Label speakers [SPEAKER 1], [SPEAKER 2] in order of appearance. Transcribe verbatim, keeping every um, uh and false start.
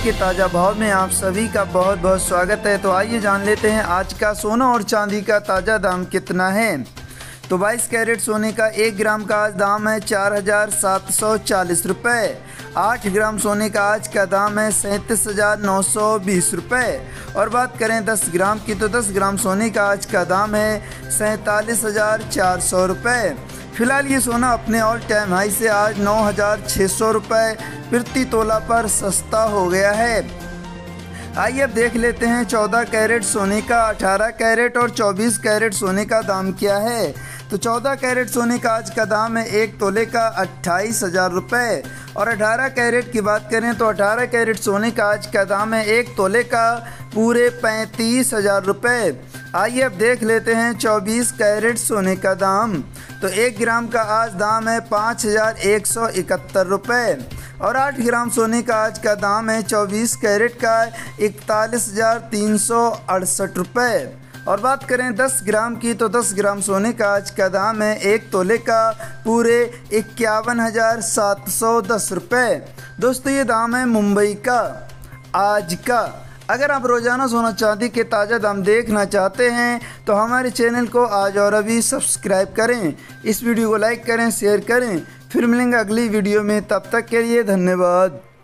[SPEAKER 1] के ताज़ा भाव में आप सभी का बहुत बहुत स्वागत है। तो आइए जान लेते हैं आज का सोना और चांदी का ताज़ा दाम कितना है। तो बाईस कैरेट सोने का एक ग्राम का आज दाम है चार हज़ार सात सौ चालीस रुपये। आठ ग्राम सोने का आज का दाम है सैंतीस हज़ार नौ सौ बीस रुपये। और बात करें दस ग्राम की तो दस ग्राम सोने का आज का दाम है सैंतालीस हज़ार चार सौ रुपये। फिलहाल ये सोना अपने ऑल टाइम हाई से आज नौ हज़ार छः सौ रुपये प्रति तोला पर सस्ता हो गया है। आइए अब देख लेते हैं चौदह कैरेट सोने का, अठारह कैरेट और चौबीस कैरेट सोने का दाम क्या है। तो चौदह कैरेट सोने का आज का दाम है एक तोले का अट्ठाईस हज़ार रुपये। और अठारह कैरेट की बात करें तो अठारह कैरेट सोने का आज का दाम है एक तोले का पूरे पैंतीस हज़ार रुपये। आइए अब देख लेते हैं चौबीस कैरेट सोने का दाम। तो एक ग्राम का आज दाम है पाँच हज़ार एक सौ इकहत्तर रुपये। और आठ ग्राम सोने का आज का दाम है चौबीस कैरेट का इकतालीस हज़ार तीन सौ अड़सठ रुपये। और बात करें दस ग्राम की तो दस ग्राम सोने का आज का दाम है एक तोले का पूरे इक्यावन हज़ार सात सौ दस रुपये। दोस्तों ये दाम है मुंबई का आज का। अगर आप रोज़ाना सोना चांदी के ताज़ा दाम देखना चाहते हैं तो हमारे चैनल को आज और अभी सब्सक्राइब करें, इस वीडियो को लाइक करें, शेयर करें। फिर मिलेंगे अगली वीडियो में, तब तक के लिए धन्यवाद।